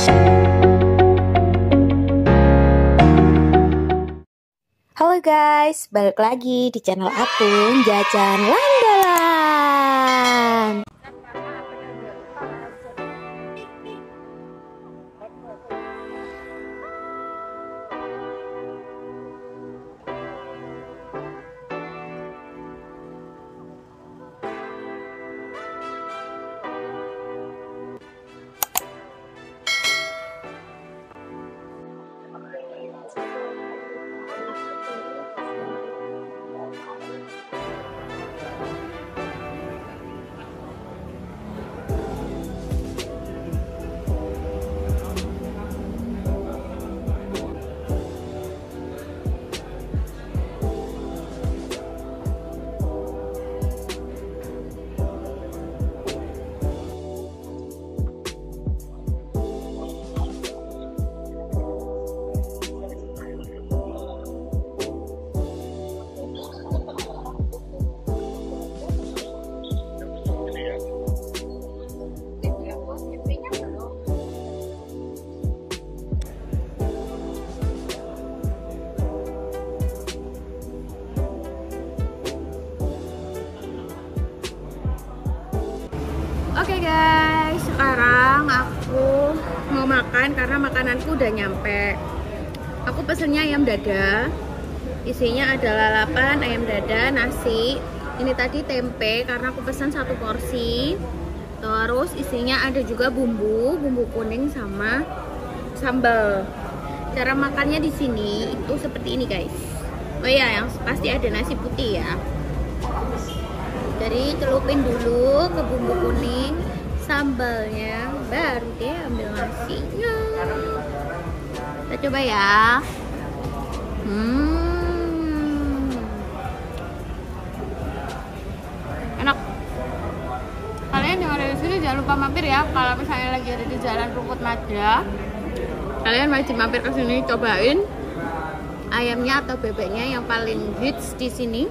Halo guys, balik lagi di channel aku, Jajan Landalan. Oke guys, sekarang aku mau makan karena makananku udah nyampe. Aku pesennya ayam dada. Isinya ada lalapan, ayam dada, nasi. Ini tadi tempe karena aku pesan 1 porsi. Terus isinya ada juga bumbu kuning sama sambal. Cara makannya di sini itu seperti ini guys. Oh iya, yang pasti ada nasi putih ya. Jadi celupin dulu ke bumbu kuning, sambalnya, baru deh ambil nasinya. Kita coba ya. Enak. Kalian yang ada di sini jangan lupa mampir ya. Kalau misalnya lagi ada di Jalan Rungkut Mada, kalian wajib mampir ke sini, cobain ayamnya atau bebeknya yang paling hits di sini.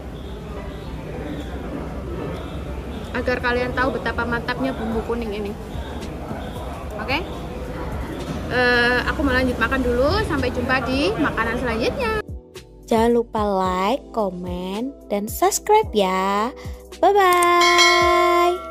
Agar kalian tahu betapa mantapnya bumbu kuning ini. Oke? Aku mau lanjut makan dulu. Sampai jumpa di makanan selanjutnya. Jangan lupa like, komen, dan subscribe ya. Bye-bye.